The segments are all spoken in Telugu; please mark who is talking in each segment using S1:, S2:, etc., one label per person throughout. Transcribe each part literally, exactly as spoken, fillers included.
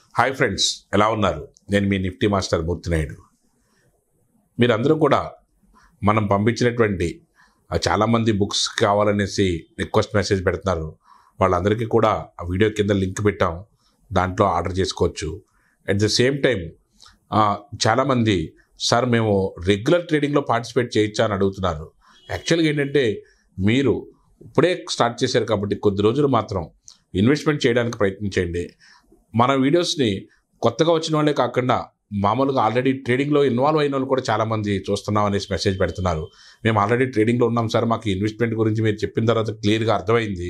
S1: హాయ్ ఫ్రెండ్స్, ఎలా ఉన్నారు? నేను మీ నిఫ్టీ మాస్టర్ మూర్తి నాయుడు. మీరందరూ కూడా మనం పంపించినటువంటి చాలామంది బుక్స్ కావాలనేసి రిక్వెస్ట్ మెసేజ్ పెడుతున్నారు. వాళ్ళందరికీ కూడా ఆ వీడియో కింద లింక్ పెట్టాం, దాంట్లో ఆర్డర్ చేసుకోవచ్చు. అట్ ద సేమ్ టైం చాలామంది సార్ మేము రెగ్యులర్ ట్రేడింగ్లో పార్టిసిపేట్ చేయొచ్చా అని అడుగుతున్నారు. యాక్చువల్గా ఏంటంటే మీరు ఇప్పుడే స్టార్ట్ చేశారు కాబట్టి కొద్ది రోజులు మాత్రం ఇన్వెస్ట్మెంట్ చేయడానికి ప్రయత్నించండి. మన వీడియోస్ని కొత్తగా వచ్చిన వాళ్ళే కాకుండా మామూలుగా ఆల్రెడీ ట్రేడింగ్లో ఇన్వాల్వ్ అయిన వాళ్ళు కూడా చాలామంది చూస్తున్నాం అనేసి మెసేజ్ పెడుతున్నారు. మేము ఆల్రెడీ ట్రేడింగ్లో ఉన్నాం సార్, మాకు ఇన్వెస్ట్మెంట్ గురించి మీరు చెప్పిన తర్వాత క్లియర్గా అర్థమైంది.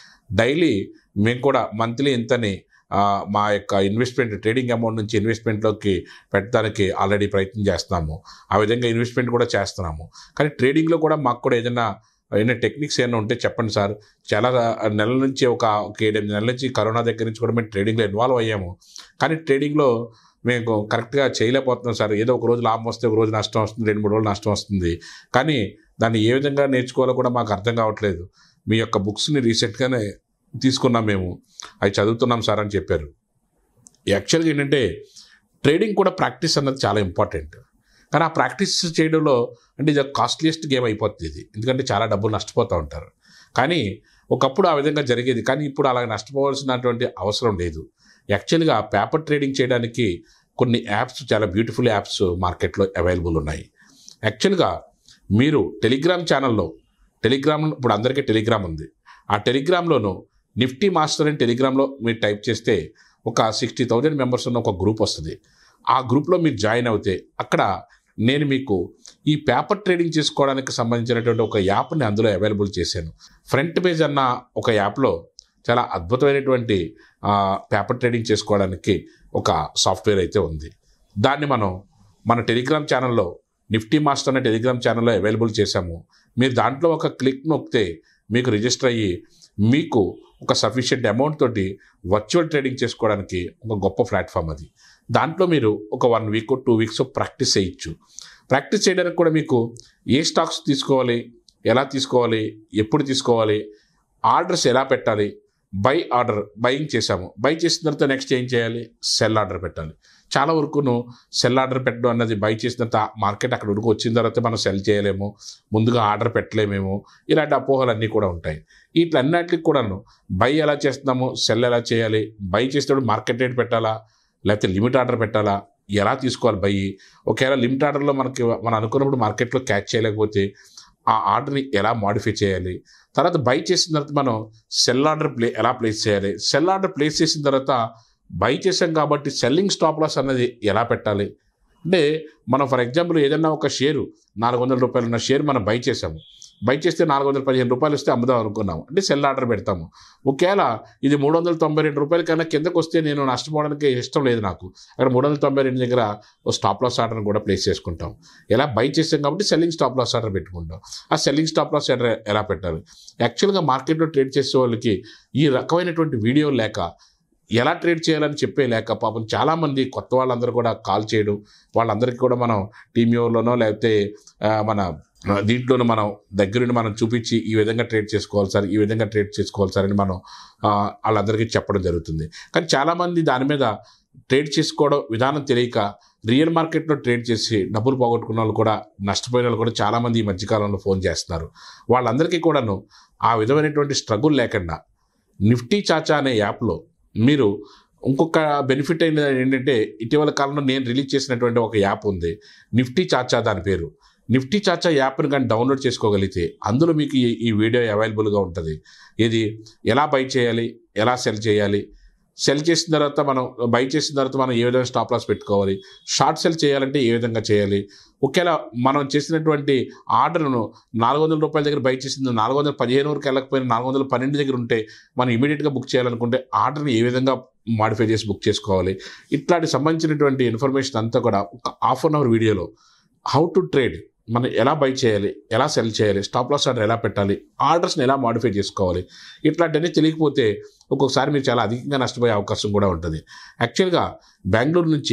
S1: డైలీ మేము కూడా మంత్లీ ఇంతని మా యొక్క ఇన్వెస్ట్మెంట్ ట్రేడింగ్ అమౌంట్ నుంచి ఇన్వెస్ట్మెంట్లోకి పెట్టడానికి ఆల్రెడీ ప్రయత్నం చేస్తున్నాము. ఆ విధంగా ఇన్వెస్ట్మెంట్ కూడా చేస్తున్నాము. కానీ ట్రేడింగ్లో కూడా మాకు కూడా ఏదైనా ఏదైనా టెక్నిక్స్ ఏమైనా ఉంటే చెప్పండి సార్. చాలా నెలల నుంచి ఒక ఒక ఏడెనిమిది నెలల నుంచి కరోనా దగ్గర నుంచి కూడా మేము ట్రేడింగ్లో ఇన్వాల్వ్ అయ్యాము. కానీ ట్రేడింగ్లో మేము కరెక్ట్గా చేయలేకపోతున్నాం సార్. ఏదో ఒక రోజు లాభం వస్తే ఒక రోజు నష్టం వస్తుంది, రెండు మూడు రోజులు నష్టం వస్తుంది. కానీ దాన్ని ఏ విధంగా నేర్చుకోవాలో కూడా మాకు అర్థం కావట్లేదు. మీ యొక్క బుక్స్ని రీసెంట్గానే తీసుకున్నాం, మేము అవి చదువుతున్నాం సార్ అని చెప్పారు. యాక్చువల్గా ఏంటంటే ట్రేడింగ్ కూడా ప్రాక్టీస్ అన్నది చాలా ఇంపార్టెంట్. కానీ ఆ ప్రాక్టీస్ చేయడంలో అంటే ఇది కాస్ట్లీయెస్ట్ గేమ్ అయిపోతుంది ఇది, ఎందుకంటే చాలా డబ్బులు నష్టపోతూ ఉంటారు. కానీ ఒకప్పుడు ఆ విధంగా జరిగేది, కానీ ఇప్పుడు అలా నష్టపోవాల్సినటువంటి అవసరం లేదు. యాక్చువల్గా పేపర్ ట్రేడింగ్ చేయడానికి కొన్ని యాప్స్, చాలా బ్యూటిఫుల్ యాప్స్ మార్కెట్లో అవైలబుల్ ఉన్నాయి. యాక్చువల్గా మీరు టెలిగ్రామ్ ఛానల్లో, టెలిగ్రామ్ ఇప్పుడు అందరికీ టెలిగ్రామ్ ఉంది, ఆ టెలిగ్రామ్లోనూ నిఫ్టీ మాస్టర్ అని టెలిగ్రామ్లో మీరు టైప్ చేస్తే ఒక సిక్స్టీ థౌజండ్ మెంబర్స్ ఉన్న ఒక గ్రూప్ వస్తుంది. ఆ గ్రూప్లో మీరు జాయిన్ అవుతే అక్కడ నేను మీకు ఈ పేపర్ ట్రేడింగ్ చేసుకోవడానికి సంబంధించినటువంటి ఒక యాప్ని అందులో అవైలబుల్ చేశాను. ఫ్రంట్ పేజ్ అన్న ఒక యాప్లో చాలా అద్భుతమైనటువంటి పేపర్ ట్రేడింగ్ చేసుకోవడానికి ఒక సాఫ్ట్వేర్ అయితే ఉంది. దాన్ని మనం మన టెలిగ్రామ్ ఛానల్లో, నిఫ్టీ మాస్టర్ అనే టెలిగ్రామ్ ఛానల్లో అవైలబుల్ చేశాము. మీరు దాంట్లో ఒక క్లిక్ నొక్కితే మీకు రిజిస్టర్ అయ్యి మీకు ఒక సఫిషియెంట్ అమౌంట్ తోటి వర్చువల్ ట్రేడింగ్ చేసుకోవడానికి ఒక గొప్ప ప్లాట్ఫామ్ అది. దాంట్లో మీరు ఒక one week two weeks practice చేయొచ్చు. ప్రాక్టీస్ చేయడానికి కూడా మీకు ఏ స్టాక్స్ తీసుకోవాలి, ఎలా తీసుకోవాలి, ఎప్పుడు తీసుకోవాలి, ఆర్డర్స్ ఎలా పెట్టాలి, బై ఆర్డర్ బయింగ్ చేసాము, బై చేసిన తర్వాత నెక్స్ట్ ఏం చేయాలి, సెల్ ఆర్డర్ పెట్టాలి. చాలా వరకును సెల్ ఆర్డర్ పెట్టడం అన్నది బై చేసిన తర్వాత మార్కెట్ అక్కడ వరకు వచ్చిన తర్వాత మనం సెల్ చేయలేము, ముందుగా ఆర్డర్ పెట్టలేమేమో, ఇలాంటి అపోహలన్నీ కూడా ఉంటాయి. వీటిలన్నిటికి కూడాను బై ఎలా చేస్తున్నాము, సెల్ ఎలా చేయాలి, బై చేసేటప్పుడు మార్కెట్ రేట్ పెట్టాలా లేకపోతే లిమిట్ ఆర్డర్ పెట్టాలా, ఎలా తీసుకోవాలి బై, ఒకవేళ లిమిట్ ఆర్డర్లో మనకి మనం అనుకున్నప్పుడు మార్కెట్లో క్యాచ్ చేయలేకపోతే ఆ ఆర్డర్ని ఎలా మాడిఫై చేయాలి, తర్వాత బై చేసిన తర్వాత మనం సెల్ ఆర్డర్ ప్లే ఎలా ప్లేస్ చేయాలి, సెల్ ఆర్డర్ ప్లేస్ చేసిన తర్వాత బై చేసాం కాబట్టి సెల్లింగ్ స్టాప్ లాస్ అన్నది ఎలా పెట్టాలి. అంటే మనం ఫర్ ఎగ్జాంపుల్ ఏదైనా ఒక షేరు నాలుగు వందల రూపాయలు ఉన్న షేర్ మనం బై చేసాము, బై చేస్తే నాలుగు వందల పదిహేను రూపాయలు వస్తే అమ్ముదాం అనుకున్నాము, అంటే సెల్ ఆర్డర్ పెడతాము. ఒకవేళ ఇది మూడు వందల తొంభై రెండు రూపాయల కన్నా కిందకు వస్తే నేను నష్టపోవడానికి ఇష్టం లేదు, నాకు అక్కడ మూడు వందల తొంభై రెండు దగ్గర ఓ స్టాప్ లాస్ ఆర్డర్ని కూడా ప్లేస్ చేసుకుంటాం. ఎలా బై చేసాం కాబట్టి సెల్లింగ్ స్టాప్ లాస్ ఆర్డర్ పెట్టుకుంటాం. ఆ సెల్లింగ్ స్టాప్ లాస్ ఆర్డర్ ఎలా పెట్టాలి. యాక్చువల్గా మార్కెట్లో ట్రేడ్ చేసే వాళ్ళకి ఈ రకమైనటువంటి వీడియో లేక, ఎలా ట్రేడ్ చేయాలని చెప్పే లేక, పాపం చాలామంది కొత్త వాళ్ళందరూ కూడా కాల్ చేయడం, వాళ్ళందరికీ కూడా మనం టీమ్యూలోనో లేకపోతే మన దీంట్లోనూ మనం దగ్గరుండి మనం చూపించి ఈ విధంగా ట్రేడ్ చేసుకోవాలి సార్, ఈ విధంగా ట్రేడ్ చేసుకోవాలి సార్ అని మనం వాళ్ళందరికీ చెప్పడం జరుగుతుంది. కానీ చాలామంది దాని మీద ట్రేడ్ చేసుకోవడం విధానం తెలియక రియల్ మార్కెట్లో ట్రేడ్ చేసి డబ్బులు పోగొట్టుకున్న వాళ్ళు కూడా, నష్టపోయిన వాళ్ళు కూడా చాలామంది ఈ మధ్యకాలంలో ఫోన్ చేస్తున్నారు. వాళ్ళందరికీ కూడాను ఆ విధమైనటువంటి స్ట్రగుల్ లేకుండా నిఫ్టీ చాచా అనే యాప్లో మీరు ఇంకొక బెనిఫిట్ అయిన ఏంటంటే, ఇటీవల కాలంలో నేను రిలీజ్ చేసినటువంటి ఒక యాప్ ఉంది, నిఫ్టీ చాచా దాని పేరు. నిఫ్టీ చాచా యాప్ని కానీ డౌన్లోడ్ చేసుకోగలిగితే అందులో మీకు ఈ ఈ వీడియో అవైలబుల్గా ఉంటుంది. ఇది ఎలా బై చేయాలి, ఎలా సెల్ చేయాలి, సెల్ చేసిన తర్వాత మనం బై చేసిన తర్వాత మనం ఏ విధంగా స్టాప్ లాస్ పెట్టుకోవాలి, షార్ట్ సెల్ చేయాలంటే ఏ విధంగా చేయాలి, ఒకవేళ మనం చేసినటువంటి ఆర్డర్ను నాలుగు వందల రూపాయల దగ్గర బై చేసింది నాలుగు వందల పదిహేను వరకు వెళ్ళకపోయినా నాలుగు వందల పన్నెండు దగ్గర ఉంటే మనం ఇమీడియట్గా బుక్ చేయాలనుకుంటే ఆర్డర్ని ఏ విధంగా మాడిఫై చేసి బుక్ చేసుకోవాలి, ఇట్లాంటి సంబంధించినటువంటి ఇన్ఫర్మేషన్ అంతా కూడా ఒక హాఫ్ అన్ అవర్ వీడియోలో హౌ టు ట్రేడ్, మనం ఎలా బై చేయాలి, ఎలా సెల్ చేయాలి, స్టాప్ లాస్ ఆర్డర్ ఎలా పెట్టాలి, ఆర్డర్స్ని ఎలా మాడిఫై చేసుకోవాలి, ఇట్లాంటివన్నీ తెలియకపోతే ఒక్కొక్కసారి మీరు చాలా అధికంగా నష్టపోయే అవకాశం కూడా ఉంటుంది. యాక్చువల్గా బెంగళూరు నుంచి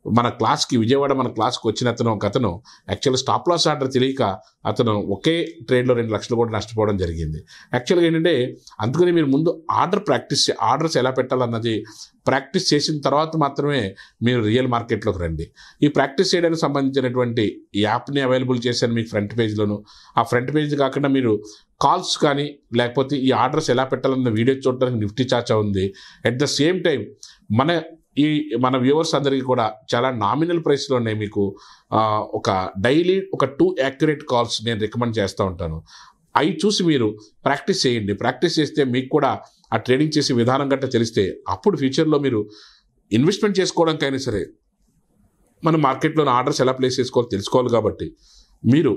S1: మన క్లాస్కి విజయవాడ మన క్లాస్కి వచ్చిన అతను ఒక అతను యాక్చువల్గా స్టాప్ లాస్ ఆర్డర్ తెలియక అతను ఒకే ట్రేడ్లో రెండు లక్షలు కూడా నష్టపోవడం జరిగింది. యాక్చువల్గా ఏంటంటే అందుకని మీరు ముందు ఆర్డర్ ప్రాక్టీస్ ఆర్డర్స్ ఎలా పెట్టాలన్నది ప్రాక్టీస్ చేసిన తర్వాత మాత్రమే మీరు రియల్ మార్కెట్లోకి రండి. ఈ ప్రాక్టీస్ చేయడానికి సంబంధించినటువంటి యాప్ని అవైలబుల్ చేశాను మీకు ఫ్రంట్ పేజ్లోను. ఆ ఫ్రంట్ పేజ్ కాకుండా మీరు కాల్స్ కానీ లేకపోతే ఈ ఆర్డర్స్ ఎలా పెట్టాలన్న వీడియో చూడడానికి నిఫ్టీ చాచా ఉంది. అట్ ద సేమ్ టైం మన ఈ మన వ్యూవర్స్ అందరికీ కూడా చాలా నామినల్ ప్రైస్లో ఉన్నాయి. మీకు ఒక డైలీ ఒక టూ యాక్యురేట్ కాల్స్ నేను రికమెండ్ చేస్తూ ఉంటాను. అవి చూసి మీరు ప్రాక్టీస్ చేయండి. ప్రాక్టీస్ చేస్తే మీకు కూడా ఆ ట్రేడింగ్ చేసే విధానం గట్రా తెలిస్తే అప్పుడు ఫ్యూచర్లో మీరు ఇన్వెస్ట్మెంట్ చేసుకోవడానికైనా సరే మన మార్కెట్లో ఆర్డర్స్ ఎలా ప్లేస్ చేసుకోవాలో తెలుసుకోవాలి. కాబట్టి మీరు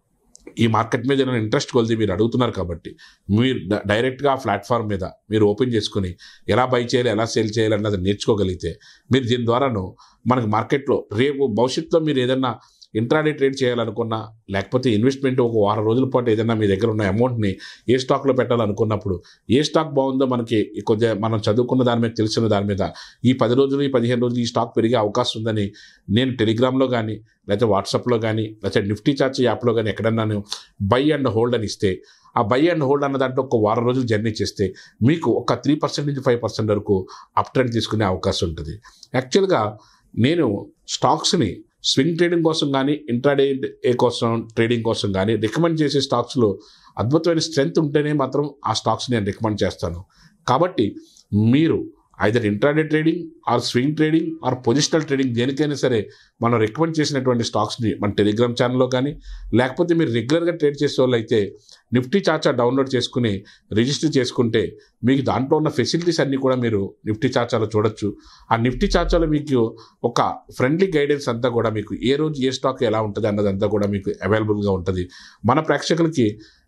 S1: ఈ మార్కెట్ మీద ఏదైనా ఇంట్రెస్ట్ కొలిది మీరు అడుగుతున్నారు కాబట్టి మీరు డైరెక్ట్గా ఆ ప్లాట్ఫామ్ మీద మీరు ఓపెన్ చేసుకుని ఎలా బై చేయాలి ఎలా సేల్ చేయాలి అన్నది నేర్చుకోగలిగితే మీరు దీని ద్వారాను మనకి మార్కెట్లో రేపు భవిష్యత్తులో మీరు ఏదైనా ఇంట్రాడే ట్రేడ్ చేయాలనుకున్నా లేకపోతే ఇన్వెస్ట్మెంట్ ఒక వారం రోజుల పాటు ఏదైనా మీ దగ్గర ఉన్న అమౌంట్ని ఏ స్టాక్లో పెట్టాలనుకున్నప్పుడు ఏ స్టాక్ బాగుందో మనకి కొద్దిగా మనం చదువుకున్న దాని మీద తెలిసిన దాని మీద ఈ పది రోజులు ఈ పదిహేను రోజులు ఈ స్టాక్ పెరిగే అవకాశం ఉందని నేను టెలిగ్రామ్లో కానీ లేకపోతే వాట్సాప్లో కానీ లేకపోతే నిఫ్టీ చార్జ్ యాప్లో కానీ ఎక్కడన్నా బై అండ్ హోల్డ్ అని ఇస్తే ఆ బై అండ్ హోల్డ్ అన్న దాంట్లో ఒక వారం రోజులు జర్నీ చేస్తే మీకు ఒక త్రీ పర్సెంట్ నుంచి ఫైవ్ పర్సెంట్ వరకు అప్ ట్రెండ్ తీసుకునే అవకాశం ఉంటుంది. యాక్చువల్గా నేను స్టాక్స్ని స్వింగ్ ట్రేడింగ్ కోసం కానీ ఇంట్రాడే కోసం ట్రేడింగ్ కోసం కానీ రికమెండ్ చేసే స్టాక్స్లో అద్భుతమైన స్ట్రెంగ్త్ ఉంటేనే మాత్రం ఆ స్టాక్స్ నేను రికమెండ్ చేస్తాను. కాబట్టి మీరు either intraday trading or swing trading or positional trading దేనికైనా సరే మనం రికమెండ్ చేసినటువంటి స్టాక్స్ని మన టెలిగ్రామ్ ఛానల్లో కానీ లేకపోతే మీరు రెగ్యులర్గా ట్రేడ్ చేసే వాళ్ళు అయితే నిఫ్టీ చార్చా డౌన్లోడ్ చేసుకుని రిజిస్టర్ చేసుకుంటే మీకు దాంట్లో ఉన్న ఫెసిలిటీస్ అన్నీ కూడా మీరు నిఫ్టీ చార్చాలో చూడొచ్చు. ఆ నిఫ్టీ చార్చాలో మీకు ఒక ఫ్రెండ్లీ గైడెన్స్ అంతా కూడా మీకు ఏ రోజు ఏ స్టాక్ ఎలా ఉంటుంది అన్నదంతా కూడా మీకు అవైలబుల్గా ఉంటుంది. మన ప్రేక్షకులకి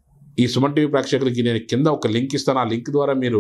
S1: ఈ సుమన్ టీవీ ప్రేక్షకులకి నేను కింద ఒక లింక్ ఇస్తాను. ఆ లింక్ ద్వారా మీరు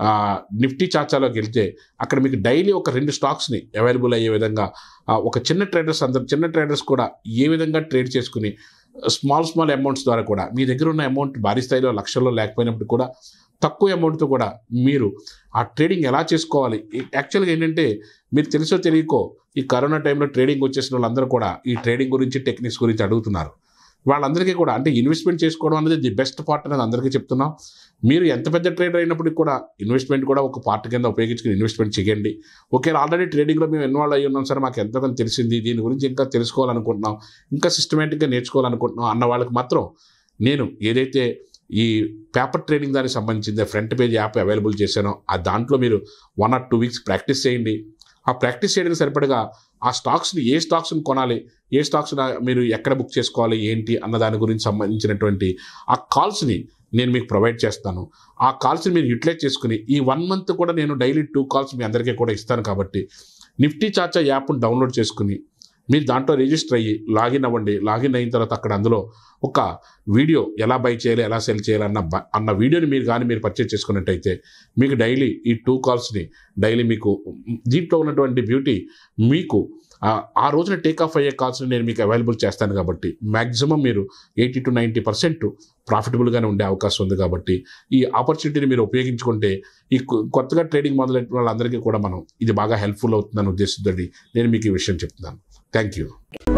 S1: నిఫ్టీ చార్చాలోకి వెళ్తే అక్కడ మీకు డైలీ ఒక రెండు స్టాక్స్ని అవైలబుల్ అయ్యే విధంగా ఒక చిన్న ట్రేడర్స్ అందరు చిన్న ట్రేడర్స్ కూడా ఏ విధంగా ట్రేడ్ చేసుకుని స్మాల్ స్మాల్ అమౌంట్స్ ద్వారా కూడా మీ దగ్గర ఉన్న అమౌంట్ భారీ స్థాయిలో లక్షల్లో లేకపోయినప్పుడు కూడా తక్కువ అమౌంట్తో కూడా మీరు ఆ ట్రేడింగ్ ఎలా చేసుకోవాలి. యాక్చువల్గా ఏంటంటే మీరు తెలుసో తెలియకో ఈ కరోనా టైంలో ట్రేడింగ్ వచ్చేసిన వాళ్ళందరూ కూడా ఈ ట్రేడింగ్ గురించి టెక్నిక్స్ గురించి అడుగుతున్నారు. వాళ్ళందరికీ కూడా అంటే ఇన్వెస్ట్మెంట్ చేసుకోవడం అనేది ది బెస్ట్ పార్ట్ అనేది అందరికీ చెప్తున్నాం. మీరు ఎంత పెద్ద ట్రేడర్ అయినప్పటికీ కూడా ఇన్వెస్ట్మెంట్ కూడా ఒక పార్ట్ కింద ఉపయోగించుకుని ఇన్వెస్ట్మెంట్ చేయండి. ఓకే, ఆల్రెడీ ట్రేడింగ్లో మేము ఇన్వాల్వ్ అయ్యి ఉన్నాం సరే, మాకు ఎంతో కొంత తెలిసింది, దీని గురించి ఇంకా తెలుసుకోవాలనుకుంటున్నాం, ఇంకా సిస్టమేటిక్గా నేర్చుకోవాలనుకుంటున్నాం అన్న వాళ్ళకి మాత్రం నేను ఏదైతే ఈ పేపర్ ట్రేడింగ్ దానికి సంబంధించింది ఫ్రంట్ పేజ్ యాప్ అవైలబుల్ చేశానో ఆ దాంట్లో మీరు one or two weeks practice చేయండి. ఆ ప్రాక్టీస్ చేయడానికి సరిపడగా ఆ స్టాక్స్ని ఏ స్టాక్స్ని కొనాలి, ఏ స్టాక్స్ మీరు ఎక్కడ బుక్ చేసుకోవాలి ఏంటి అన్న దాని గురించి సంబంధించినటువంటి ఆ కాల్స్ని నేను మీకు ప్రొవైడ్ చేస్తాను. ఆ కాల్స్ని మీరు యూటిలైజ్ చేసుకుని ఈ వన్ మంత్ కూడా నేను డైలీ టూ కాల్స్ మీ అందరికీ కూడా ఇస్తాను. కాబట్టి నిఫ్టీ చార్చా యాప్ను డౌన్లోడ్ చేసుకుని మీరు దాంట్లో రిజిస్టర్ అయ్యి లాగిన్ అవ్వండి. లాగిన్ అయిన తర్వాత అక్కడ అందులో ఒక వీడియో ఎలా బై చేయాలి ఎలా సెల్ చేయాలి అన్న అన్న వీడియోని మీరు కానీ మీరు పర్చేజ్ చేసుకున్నట్టయితే మీకు డైలీ ఈ టూ కాల్స్ని డైలీ మీకు దీంట్లో ఉన్నటువంటి బ్యూటీ మీకు ఆ రోజున టేక్ ఆఫ్ అయ్యే కాల్స్ని నేను మీకు అవైలబుల్ చేస్తాను. కాబట్టి మ్యాక్సిమం మీరు ఎయిటీ టు నైంటీ పర్సెంట్ ప్రాఫిటబుల్గానే ఉండే అవకాశం ఉంది. కాబట్టి ఈ ఆపర్చునిటీని మీరు ఉపయోగించుకుంటే ఈ కొత్తగా ట్రేడింగ్ మొదలైన వాళ్ళందరికీ కూడా మనం ఇది బాగా హెల్ప్ఫుల్ అవుతుందని ఉద్దేశంతో నేను మీకు ఈ విషయం చెప్తున్నాను. Thank you.